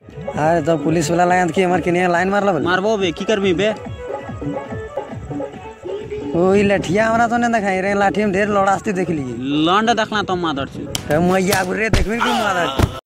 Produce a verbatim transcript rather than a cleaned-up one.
अरे तो पुलिस वाला लाइन की हमार किने लाइन मारला बोल मारबो बे की करबी बे ओई लठिया हमरा तो ने देखाई रे लाठी में ढेर लड़ास्ती देख ली लंड देखला तो मादर छी मैया गुरे देखबे की मादर